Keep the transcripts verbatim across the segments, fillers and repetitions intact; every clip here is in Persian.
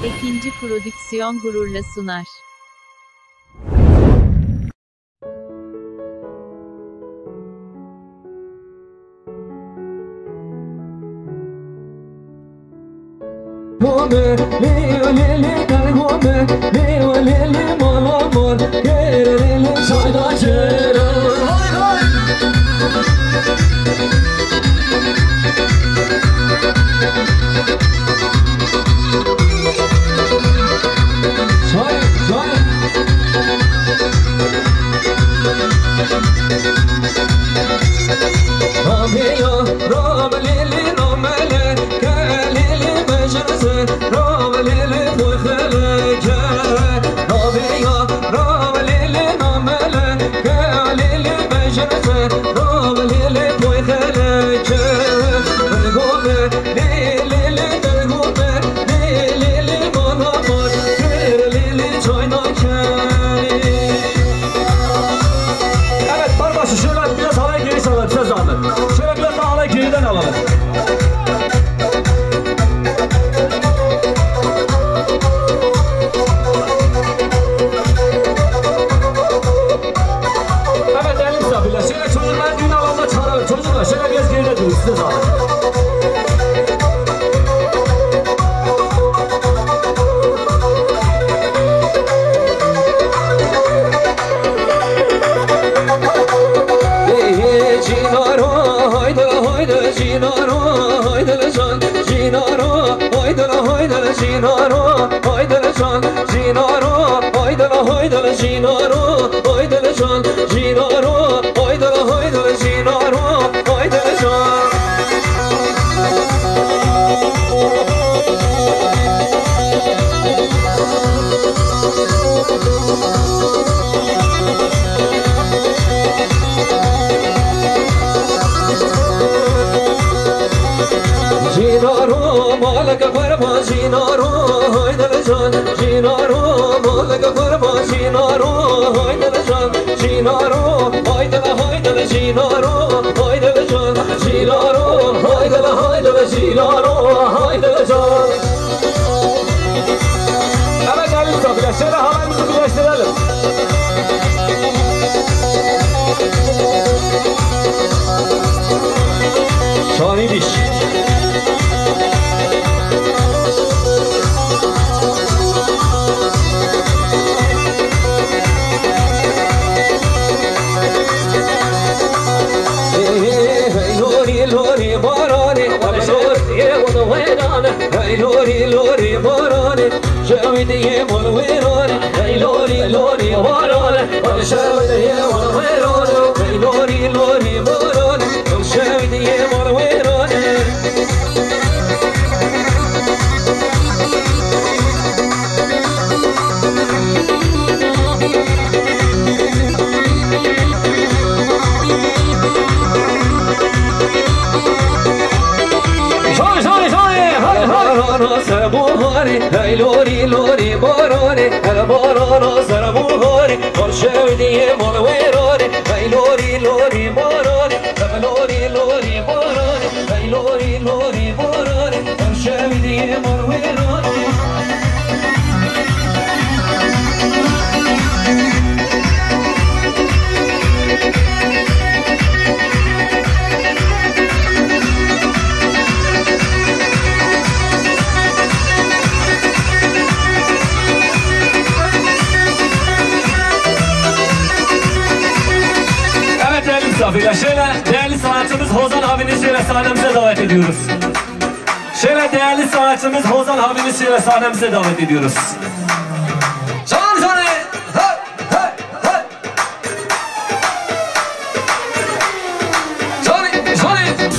İkinci prodüksiyon gururla sunar. Şöyle değerli sanatçımız Hozan abimiz şöyle sahnemize davet ediyoruz. Şöyle değerli sanatçımız Hozan abimiz şöyle sahnemize davet ediyoruz. Can canı! Hey! Hey! Hey! Canı! Canı!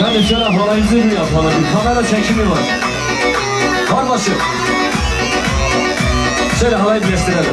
Hadi şöyle halayımızı bir yapalım. Bir kamera çekimi var. Kardeşim. Şöyle halayı birleştirelim.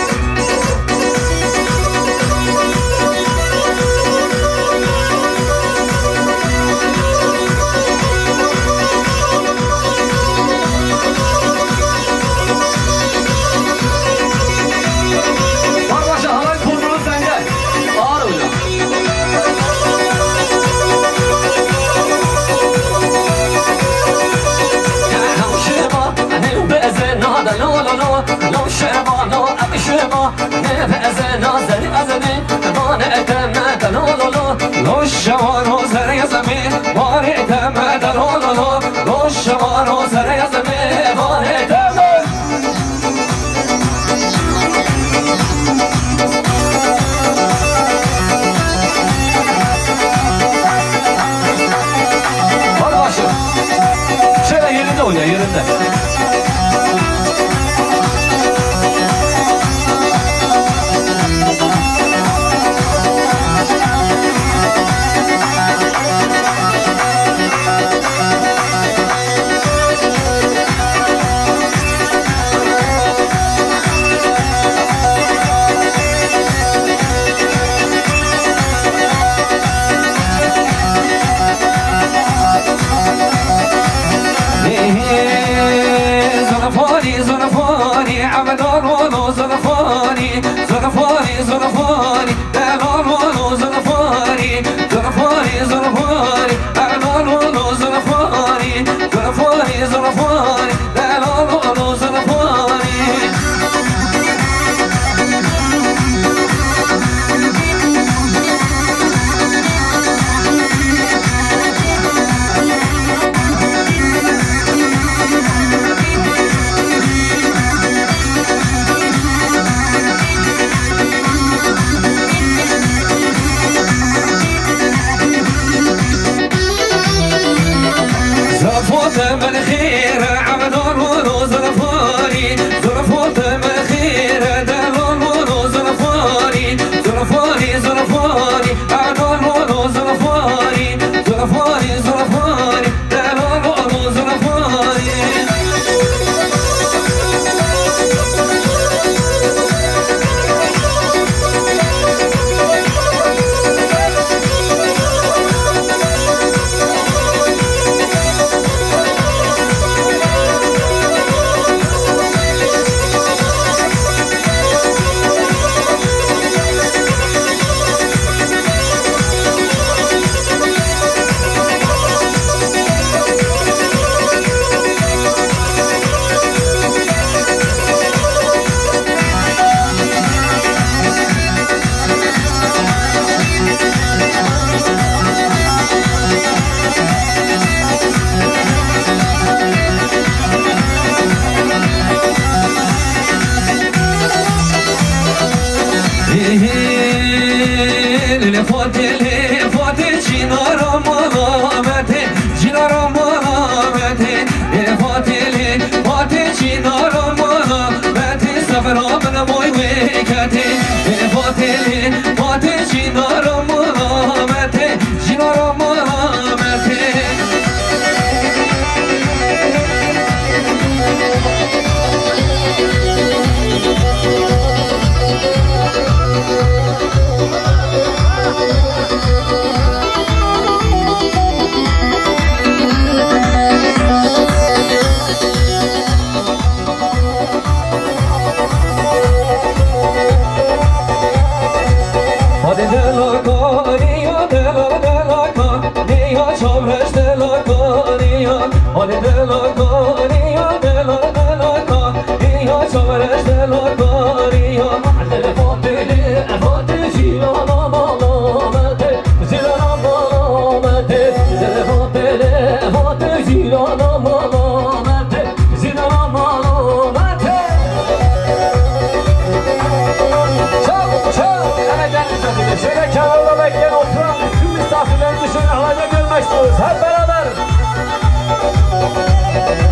لو شبانا أبشما نفزنا زري أزمي بان أتمد لو لو لو لو شبانا زري أزمي بان أتمد لو لو لو لو شبانا زري أزمي بان أتمد Arkadaşlar şöyle yerinde oyna yerinde. زرفاني زرفاني عبدال ولو زرفاني زرفاني زرفاني دلال ولو زرفاني زرفاني زرفاني عبدال ولو زرفاني زرفاني زرفاني دلال ولو زرفاني زرفوت من خير عبدال ولو زرفاني زرفوت من خير دلال ولو زرفاني زرفاني زرفاني عبدال ولو زرفاني زرفاني زرفاني دلال ولو زرفاني فاتي فاتي جينارا ملامتي جينارا ملامتي فاتي فاتي جينارا ملامتي سفرا من موي ويكتي فاتي فاتي جينارا ملامتي جينارا ملامتي Şöyle kenarda bekleyen oturan bütün misafirlerimizi şöyle halayla görmek istiyoruz. Hep beraber.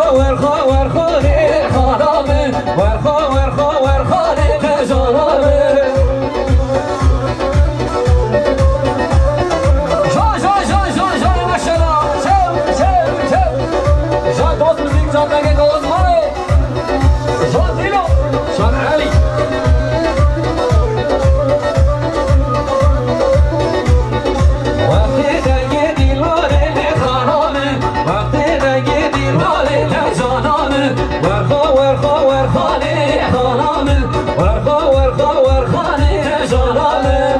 ورخا ورخانه خانامه ورخا ورخا ورخانه تجانامه جان جان جان جان جان ماشاءالله شو شو شو جان دوست موزیک جان بگه دوست ماره جان دیلو جان علی وقتی دنگ دیلاره خانامه وقتی دنگ دیلاره جانامه ورخا ورخا ورخانه خانامه ورخا ورخا ورخانه جانامه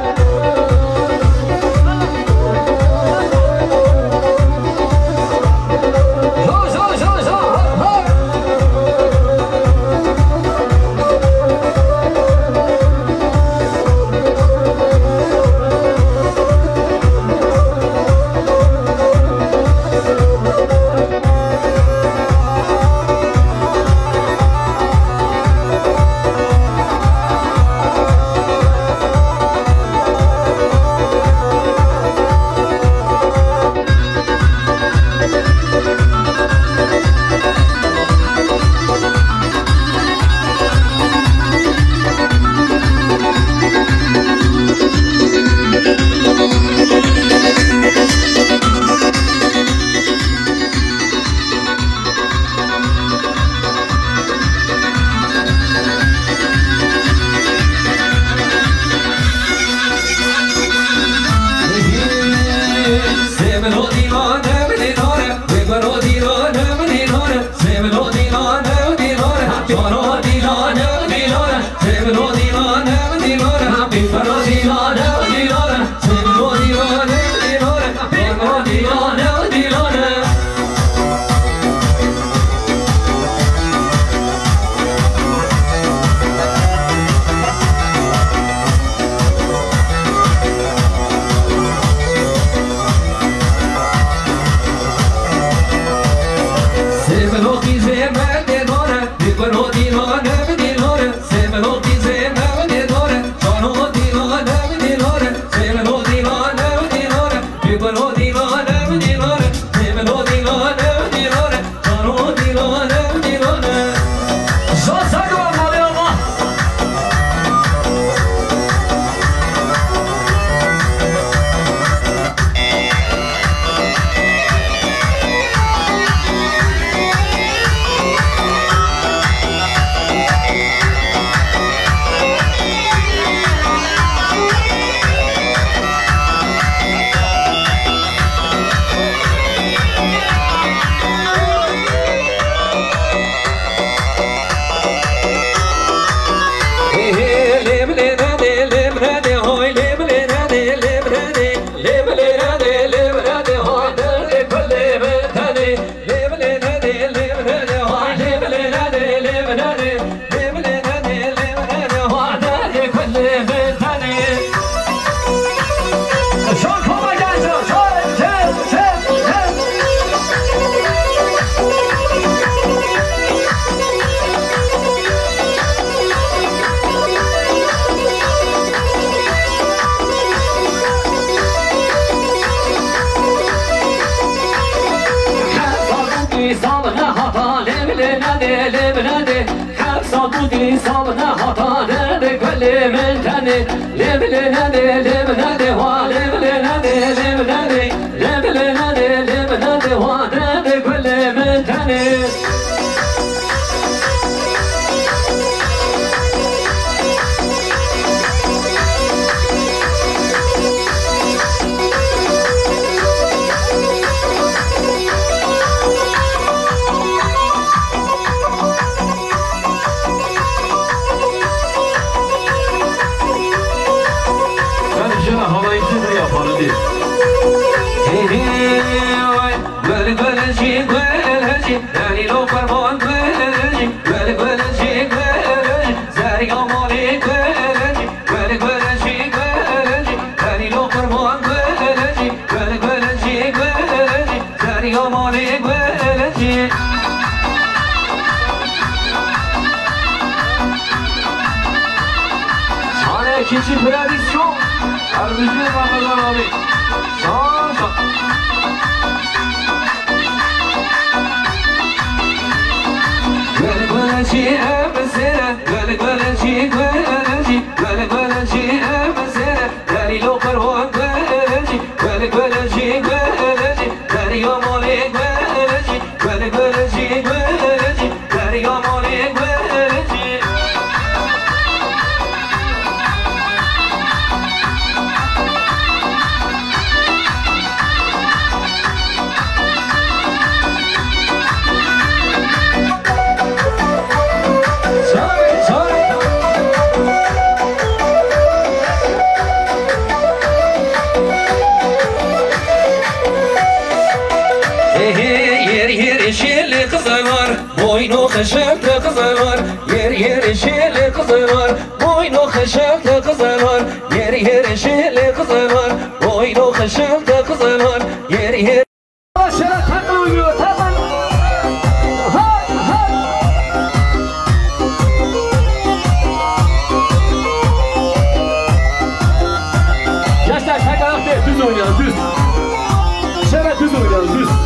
Hey, خشبت kızlar yer yer şeli kızlar boynu خشبت kızlar yer yer şeli kızlar boynu خشبت kızlar yer yer Şöyle takla uyuyor takla. Hay hay. Gençler tek ayak değil düz oynayalım düz. Şöyle düz oynayalım düz.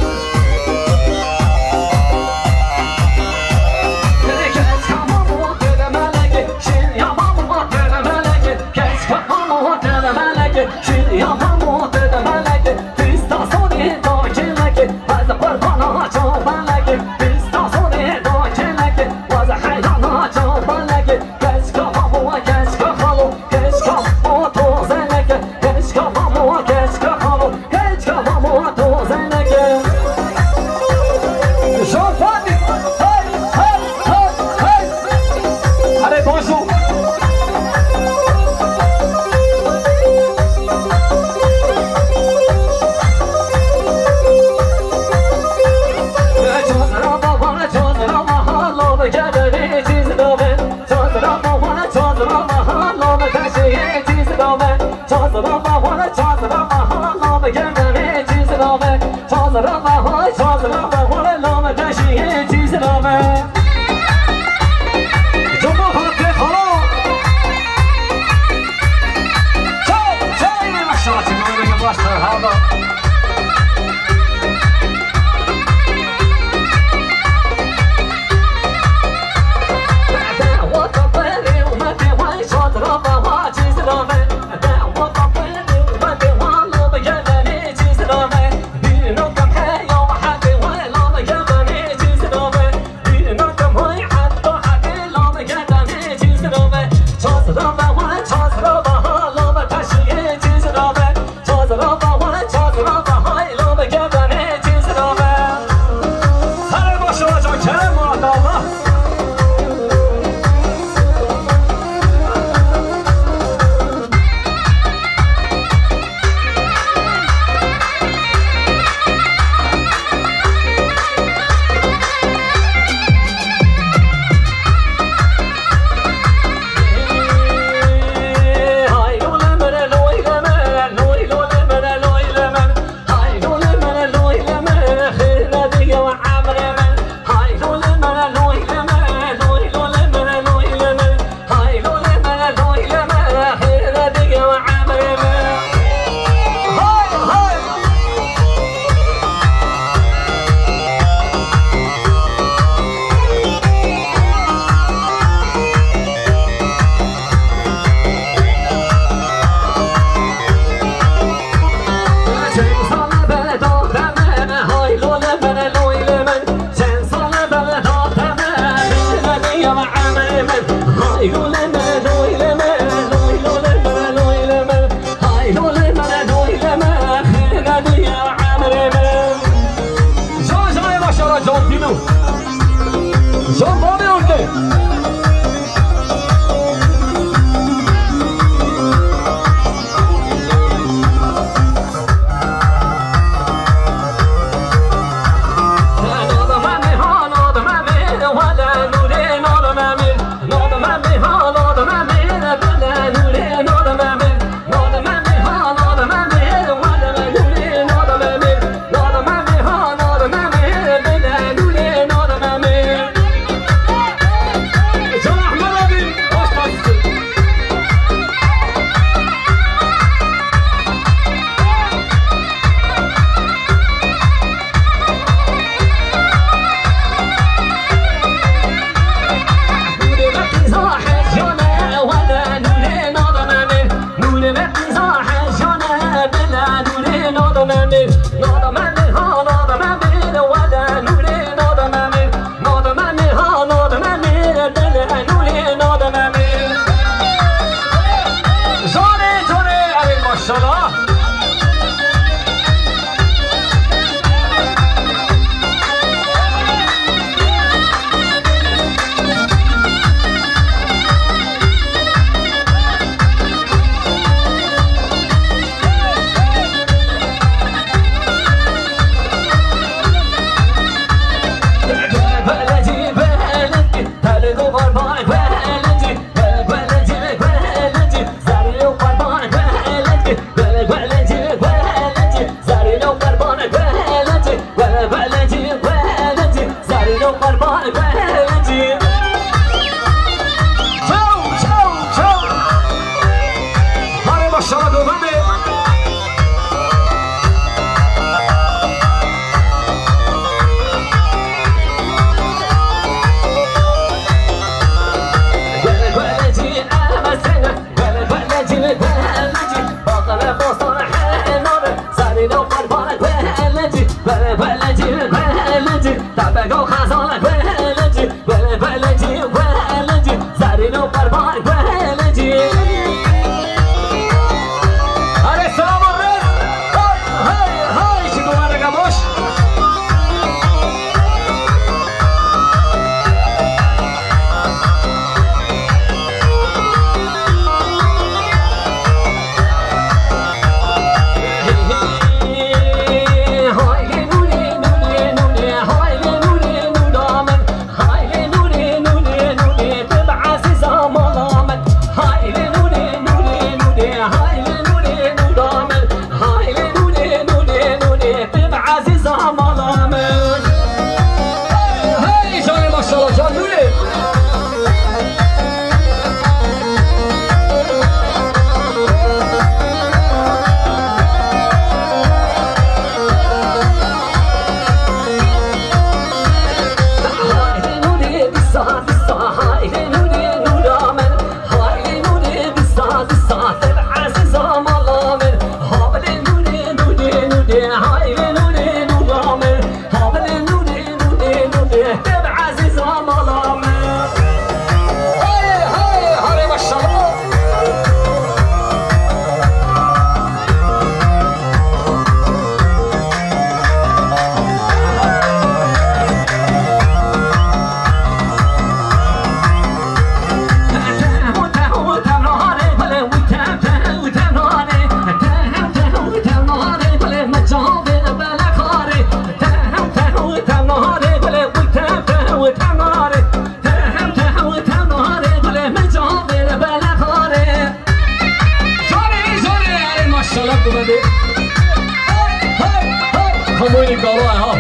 همونی کارو ها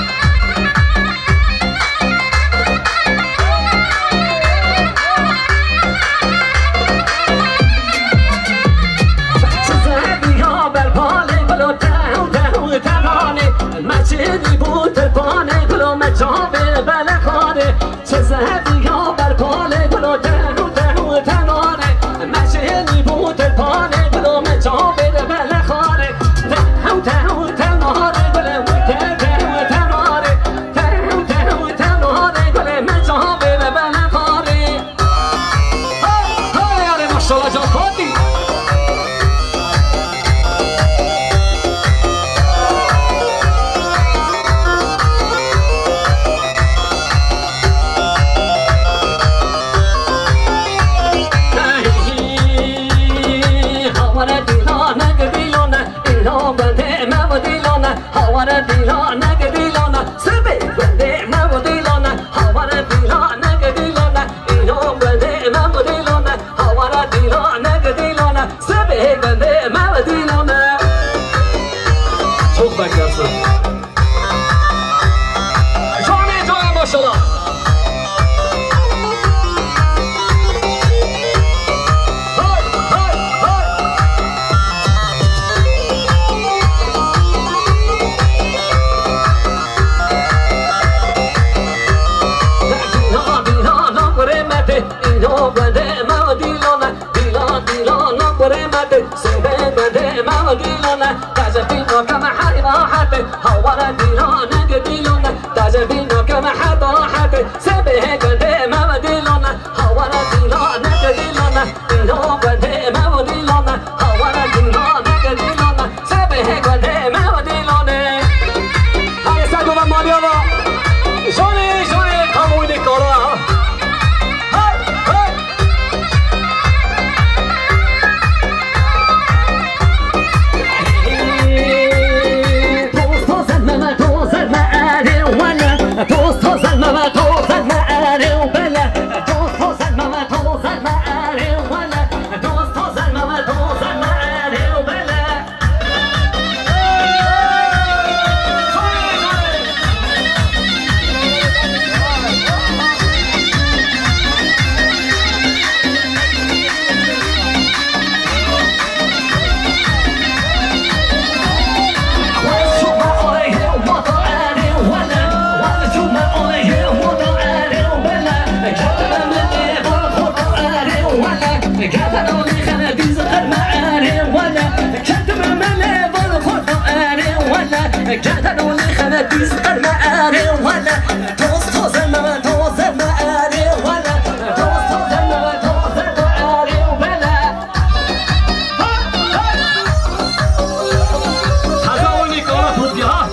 مچلی بود پانه گلو مجابه بلخانه چه زهدی ها بر پاله گلو دهو دهو تنانه مچلی بود پانه گلو مجابه بلخانه دهو دهو تنانه گلو دهو تنانه دهو دهو تنانه گلو مجابه بلخانه ها ها یاره ماشالله جان خودی هوار دیلانه دیلانه سبی بنده ما دیلانه هوار دیلانه دیلانه اینو بنده ما دیلانه هوار دیلانه دیلانه سبی بنده ما دیلانه çok beklersin Johnny Johnny maşallah اینو بنده ما دیلانه دیلان دیلان نبره مده سبه بنده ما دیلانه تجبینو کم حراحت هوار دیلانه دیلانه تجبینو کم حراحت سبه بنده ما دیلانه هوار دیلانه دیلانه اینو بنده ما دیلانه هوار دیلانه دیلانه سبه بنده ما دیلانه های سگو و مالیانا شونی شونی همونی کارا دوست ها زلمه و تو زلمه اره و بله دوست ها زلمه و تو زلمه اره و بله دوست ها زلمه و تو زلمه اره و بله قدروني خنادي زغر معاني ولا كتب ملي بالخط آني ولا قدروني خنادي زغر معاني ولا توست زلمة توست زلمة آني ولا توست زلمة توست زلمة آني وبلا همونی کارا بودی ها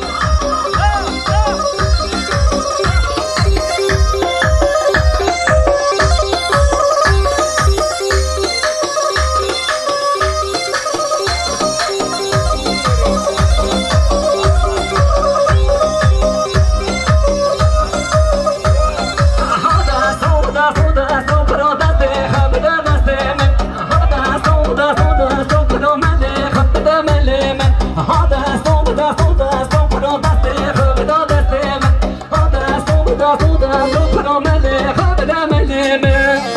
Put on my leg, put on my leg,